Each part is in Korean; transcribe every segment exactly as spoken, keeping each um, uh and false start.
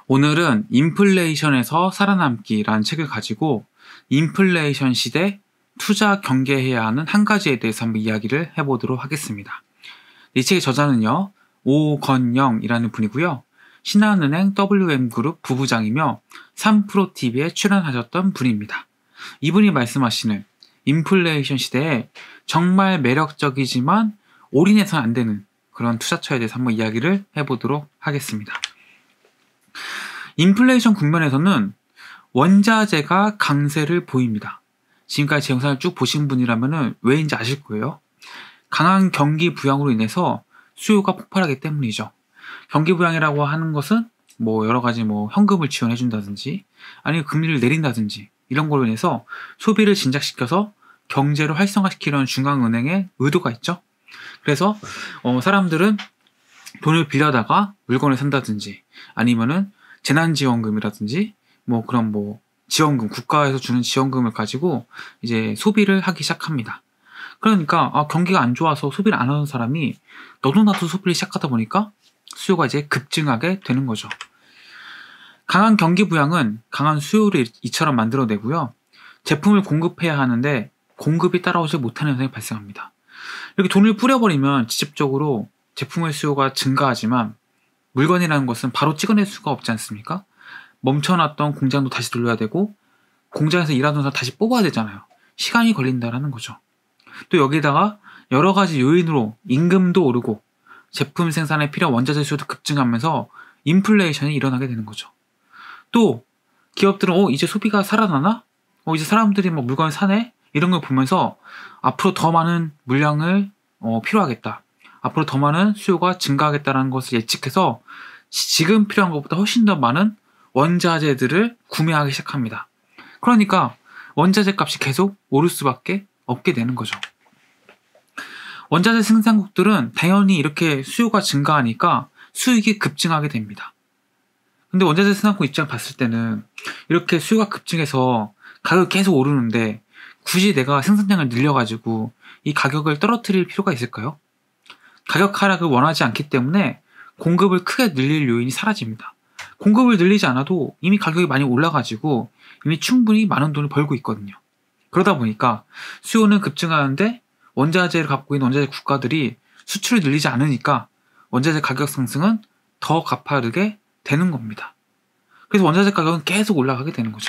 오늘은 인플레이션에서 살아남기라는 책을 가지고 인플레이션 시대 투자 경계해야 하는 한 가지에 대해서 한번 이야기를 해보도록 하겠습니다. 이 책의 저자는요, 오건영이라는 분이고요. 신한은행 더블유엠그룹 부부장이며 삼프로티비에 출연하셨던 분입니다. 이분이 말씀하시는 인플레이션 시대에 정말 매력적이지만 올인해서는 안 되는 그런 투자처에 대해서 한번 이야기를 해보도록 하겠습니다. 인플레이션 국면에서는 원자재가 강세를 보입니다. 지금까지 제 영상을 쭉 보신 분이라면 왜인지 아실 거예요. 강한 경기 부양으로 인해서 수요가 폭발하기 때문이죠. 경기 부양이라고 하는 것은 뭐 여러 가지 뭐 현금을 지원해 준다든지 아니면 금리를 내린다든지 이런 걸로 인해서 소비를 진작시켜서 경제를 활성화시키려는 중앙은행의 의도가 있죠. 그래서 어, 사람들은 돈을 빌려다가 물건을 산다든지 아니면은 재난지원금이라든지 뭐 그런 뭐 지원금, 국가에서 주는 지원금을 가지고 이제 소비를 하기 시작합니다. 그러니까 아, 경기가 안 좋아서 소비를 안 하는 사람이 너도 나도 소비를 시작하다 보니까 수요가 이제 급증하게 되는 거죠. 강한 경기 부양은 강한 수요를 이처럼 만들어내고요. 제품을 공급해야 하는데 공급이 따라오지 못하는 현상이 발생합니다. 이렇게 돈을 뿌려버리면 직접적으로 제품의 수요가 증가하지만 물건이라는 것은 바로 찍어낼 수가 없지 않습니까? 멈춰놨던 공장도 다시 돌려야 되고 공장에서 일하던 사람 다시 뽑아야 되잖아요. 시간이 걸린다라는 거죠. 또 여기다가 여러 가지 요인으로 임금도 오르고 제품 생산에 필요한 원자재 수요도 급증하면서 인플레이션이 일어나게 되는 거죠. 또 기업들은 어 이제 소비가 살아나나? 어 이제 사람들이 막 물건을 사네? 이런 걸 보면서 앞으로 더 많은 물량을 어, 필요하겠다. 앞으로 더 많은 수요가 증가하겠다는 것을 예측해서 지금 필요한 것보다 훨씬 더 많은 원자재들을 구매하기 시작합니다. 그러니까 원자재 값이 계속 오를 수밖에 없게 되는 거죠. 원자재 생산국들은 당연히 이렇게 수요가 증가하니까 수익이 급증하게 됩니다. 근데 원자재 생산국 입장 봤을 때는 이렇게 수요가 급증해서 가격이 계속 오르는데 굳이 내가 생산량을 늘려가지고 이 가격을 떨어뜨릴 필요가 있을까요? 가격 하락을 원하지 않기 때문에 공급을 크게 늘릴 요인이 사라집니다. 공급을 늘리지 않아도 이미 가격이 많이 올라가지고 이미 충분히 많은 돈을 벌고 있거든요. 그러다 보니까 수요는 급증하는데 원자재를 갖고 있는 원자재 국가들이 수출을 늘리지 않으니까 원자재 가격 상승은 더 가파르게 되는 겁니다. 그래서 원자재 가격은 계속 올라가게 되는 거죠.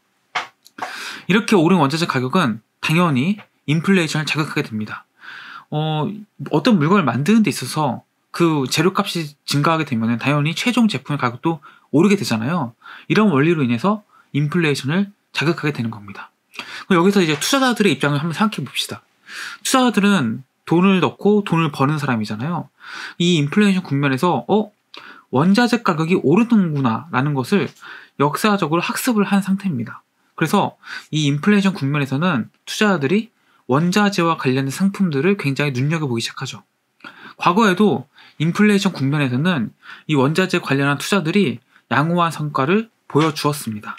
이렇게 오른 원자재 가격은 당연히 인플레이션을 자극하게 됩니다. 어, 어떤 물건을 만드는 데 있어서 그 재료값이 증가하게 되면 당연히 최종 제품의 가격도 오르게 되잖아요. 이런 원리로 인해서 인플레이션을 자극하게 되는 겁니다. 여기서 이제 투자자들의 입장을 한번 생각해 봅시다. 투자자들은 돈을 넣고 돈을 버는 사람이잖아요. 이 인플레이션 국면에서 어? 원자재 가격이 오르는구나 라는 것을 역사적으로 학습을 한 상태입니다. 그래서 이 인플레이션 국면에서는 투자자들이 원자재와 관련된 상품들을 굉장히 눈여겨보기 시작하죠. 과거에도 인플레이션 국면에서는 이 원자재 관련한 투자들이 양호한 성과를 보여주었습니다.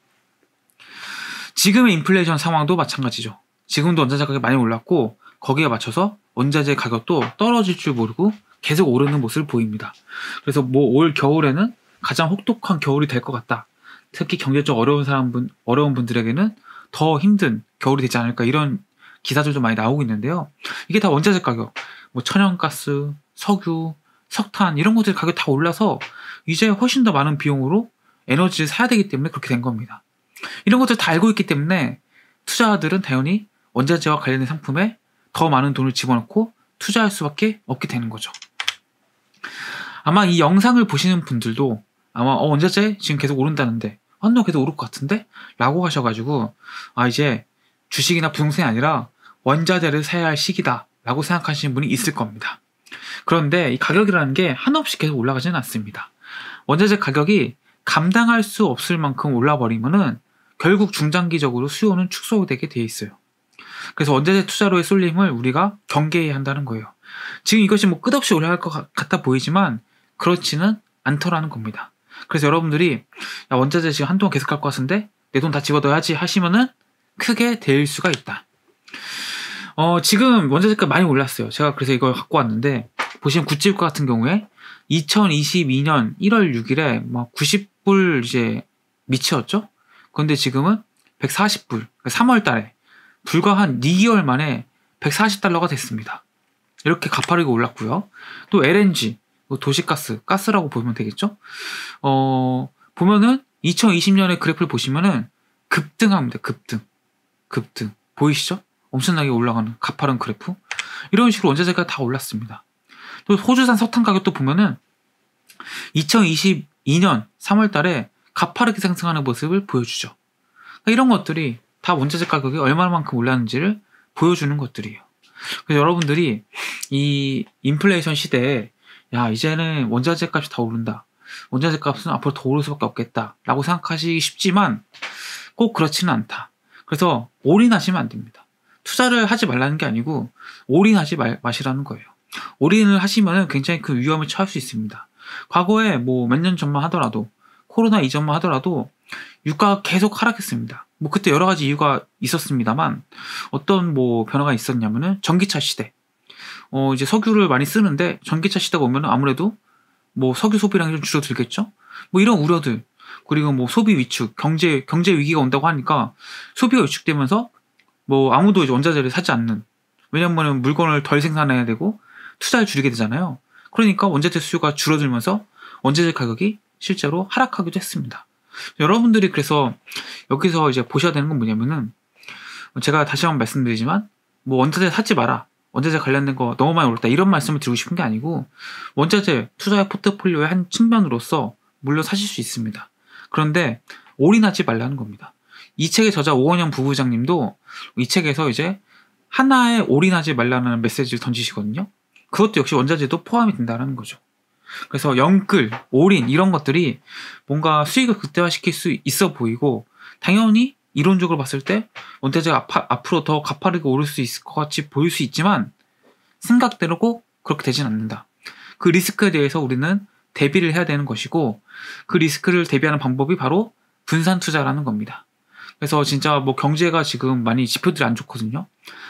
지금의 인플레이션 상황도 마찬가지죠. 지금도 원자재 가격이 많이 올랐고 거기에 맞춰서 원자재 가격도 떨어질 줄 모르고 계속 오르는 모습을 보입니다. 그래서 뭐 올 겨울에는 가장 혹독한 겨울이 될 것 같다. 특히 경제적 어려운 사람분, 어려운 분들에게는 더 힘든 겨울이 되지 않을까 이런 기사들도 많이 나오고 있는데요. 이게 다 원자재 가격, 뭐 천연가스, 석유, 석탄 이런 것들 가격 다 올라서 이제 훨씬 더 많은 비용으로 에너지를 사야 되기 때문에 그렇게 된 겁니다. 이런 것들 다 알고 있기 때문에 투자자들은 당연히 원자재와 관련된 상품에 더 많은 돈을 집어넣고 투자할 수밖에 없게 되는 거죠. 아마 이 영상을 보시는 분들도 아마 어, 원자재 지금 계속 오른다는데 한도 계속 오를 것 같은데? 라고 하셔가지고 아 이제 주식이나 부동산이 아니라 원자재를 사야 할 시기다 라고 생각하시는 분이 있을 겁니다. 그런데 이 가격이라는 게 한없이 계속 올라가지는 않습니다. 원자재 가격이 감당할 수 없을 만큼 올라버리면은 결국 중장기적으로 수요는 축소되게 돼 있어요. 그래서 원자재 투자로의 쏠림을 우리가 경계해야 한다는 거예요. 지금 이것이 뭐 끝없이 올라갈 것 같아 보이지만 그렇지는 않더라는 겁니다. 그래서 여러분들이 야, 원자재 지금 한동안 계속 갈 것 같은데 내 돈 다 집어넣어야지 하시면은 크게 될 수가 있다. 어, 지금 원자재가 많이 올랐어요. 제가 그래서 이걸 갖고 왔는데 보시면 구찌국 같은 경우에 이천이십이 년 일월 육일에 막 구십 불 이제 미치였죠. 그런데 지금은 백사십 불, 삼월 달에 불과 한 이 개월 만에 백사십 달러가 됐습니다. 이렇게 가파르게 올랐고요. 또 엘엔지, 도시가스, 가스라고 보면 되겠죠. 어, 보면은 이천이십 년의 그래프를 보시면은 급등합니다. 급등. 급등. 보이시죠? 엄청나게 올라가는 가파른 그래프. 이런 식으로 원자재가 다 올랐습니다. 또 호주산 석탄 가격도 보면은 이천이십이 년 삼월 달에 가파르게 상승하는 모습을 보여주죠. 그러니까 이런 것들이 다 원자재 가격이 얼마만큼 올랐는지를 보여주는 것들이에요. 그래서 여러분들이 이 인플레이션 시대에 야 이제는 원자재 값이 다 오른다. 원자재 값은 앞으로 더 오를 수밖에 없겠다 라고 생각하시기 쉽지만 꼭 그렇지는 않다. 그래서 올인하시면 안 됩니다. 투자를 하지 말라는 게 아니고 올인하지 말, 마시라는 거예요. 올인을 하시면 굉장히 큰 위험을 처할 수 있습니다. 과거에 뭐 몇 년 전만 하더라도 코로나 이전만 하더라도 유가가 계속 하락했습니다. 뭐 그때 여러 가지 이유가 있었습니다만 어떤 뭐 변화가 있었냐면은 전기차 시대. 어 이제 석유를 많이 쓰는데 전기차 시대가 오면은 아무래도 뭐 석유 소비량이 좀 줄어들겠죠. 뭐 이런 우려들 그리고 뭐 소비 위축, 경제 경제 위기가 온다고 하니까 소비가 위축되면서 뭐 아무도 이제 원자재를 사지 않는 왜냐면은 물건을 덜 생산해야 되고 투자를 줄이게 되잖아요. 그러니까 원자재 수요가 줄어들면서 원자재 가격이 실제로 하락하기도 했습니다. 여러분들이 그래서 여기서 이제 보셔야 되는 건 뭐냐면은 제가 다시 한번 말씀드리지만 뭐 원자재 사지 마라. 원자재 관련된 거 너무 많이 올랐다. 이런 말씀을 드리고 싶은 게 아니고 원자재 투자의 포트폴리오의 한 측면으로서 물론 사실 수 있습니다. 그런데 올인하지 말라는 겁니다. 이 책의 저자 오원영 부부장님도 이 책에서 이제 하나에 올인하지 말라는 메시지를 던지시거든요. 그것도 역시 원자재도 포함이 된다는 거죠. 그래서 영끌, 올인 이런 것들이 뭔가 수익을 극대화시킬 수 있어 보이고 당연히 이론적으로 봤을 때 원자재가 아파, 앞으로 더 가파르게 오를 수 있을 것 같이 보일 수 있지만 생각대로 꼭 그렇게 되진 않는다. 그 리스크에 대해서 우리는 대비를 해야 되는 것이고 그 리스크를 대비하는 방법이 바로 분산 투자라는 겁니다. 그래서 진짜 뭐 경제가 지금 많이 지표들이 안 좋거든요.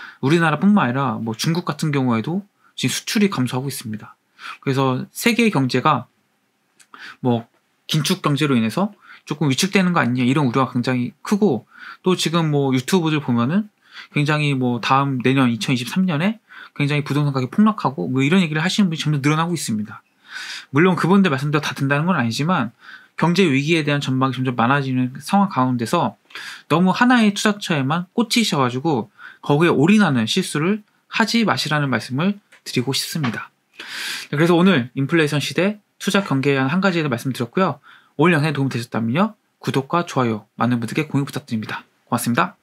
우리나라뿐만 아니라 뭐 중국 같은 경우에도 지금 수출이 감소하고 있습니다. 그래서 세계 경제가 뭐 긴축 경제로 인해서 조금 위축되는 거 아니냐 이런 우려가 굉장히 크고 또 지금 뭐 유튜브들 보면은 굉장히 뭐 다음 내년 이천이십삼 년에 굉장히 부동산 가격이 폭락하고 뭐 이런 얘기를 하시는 분이 점점 늘어나고 있습니다. 물론 그분들 말씀대로 다 된다는 건 아니지만 경제 위기에 대한 전망이 점점 많아지는 상황 가운데서 너무 하나의 투자처에만 꽂히셔가지고 거기에 올인하는 실수를 하지 마시라는 말씀을 드리고 싶습니다. 그래서 오늘 인플레이션 시대 투자 경계에 대한 한 가지를 말씀드렸고요. 오늘 영상에 도움이 되셨다면요. 구독과 좋아요 많은 분들께 공유 부탁드립니다. 고맙습니다.